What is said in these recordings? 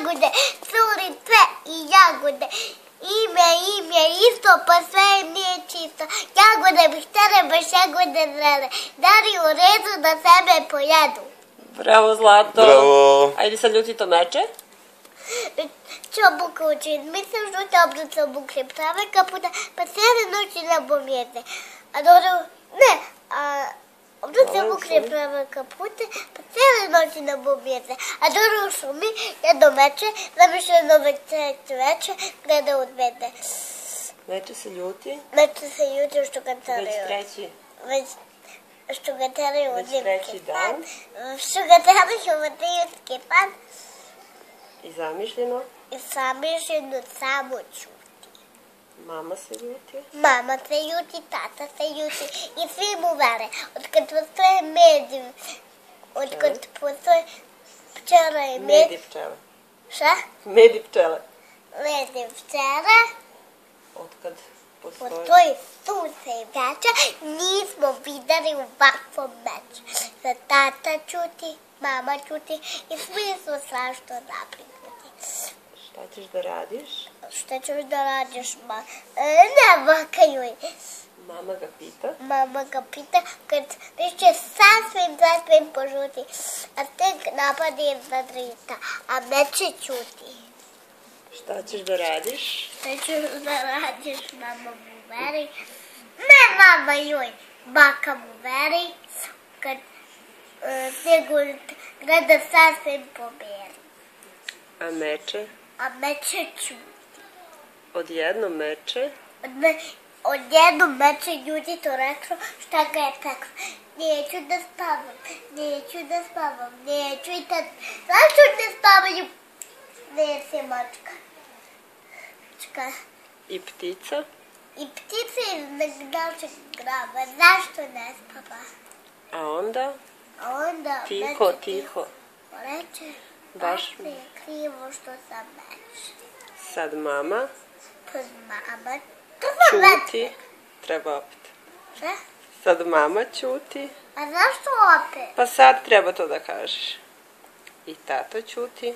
jagode, curi sve i jagode. Ime isto, pa sve im nije čisto. Jagode bih htjele, baš jagode zrele. Dari u redu da sebe pojedu. Bravo, Zlato. Bravo. Ajde sad ljuti to meče. Čobuka učin, mislim žute obruce obukli prave kaputa, pa cijele noći ne bom jede. A dobro, ne, obruce obukli prave kapute, pa cijele noći ne bom jede. A dobro u šumi, jedno meče, zamišljeno veče, gleda od mene. Meče se ljuti. Meče se ljuti što ga teraju. Već treći. Što ga teraju od Već treći dan. Što ga teraju od ljudski pan. I zamišljeno. I zamišljeno samo čuti. Mama se ljuti. Mama se ljuti, tata se ljuti i svi mu vere. Od kad postoje med, od kad postoje pčela i med. Med i pčele. Šta? Med i pčele. Med i pčele. Od kad postoji. Postoji sunce i večer, nismo videli ovakvom meču. Za tata čuti, mama čuti i svi su strašno naprignuti. Šta ćeš da radiš? Šta ćeš da radiš, ma? Ne, vakaju. Mama ga pita. Mama ga pita kad će sasvim požuti, a tek napadi za drita, a meče čuti. Šta ćeš da radiš? Šta ćeš da radiš, mama mu veri? Ne, mama joj, baka mu veri, kad Snegulj gleda sasvim pobjeri. A meče? A meče čuti. Odjednom meče? Odjednom meče ljudi to reklo šta ga je teklo. Neću da spavam, neću da spavam, neću i tad. Zašto ne spavaju? Nesi mačka. Mačka. I ptica? I ptica iz našeg graba. Zašto ne spava? A onda? A onda Tiho, meče tiho. reče, Baš mi je krivo što sam meče. Sad mama Pa mama, čuti. Treba opet. Šta? Sad mama čuti. A zašto opet? Pa sad treba to da kažeš. I tata čuti.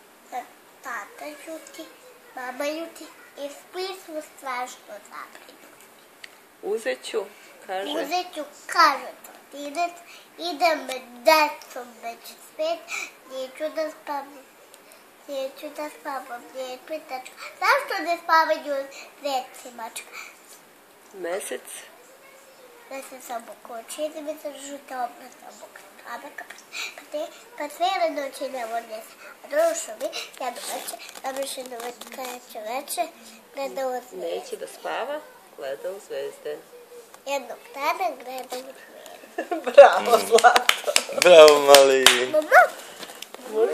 Tata ljuti, mama ljuti i svi su strašno zabrinuti. Uzet ću, kaže. Uzet ću, kaže Totinac, idem decom već spet, neću da spavam. Neću da spavam, neću i tačka. Zašto ne spavaju deci, mačka? Mesec. Mesec obukoči, da mi se žute obrazno obuka. Pa cijele noći ne vode se. A drugo šumi, jedno veče, zamišljeno veče, gleda u zvijezde. Neće da spava, gleda u zvezde. Jednog dana gleda u zvijezde. Bravo, Zlato. Bravo, mali. Mama,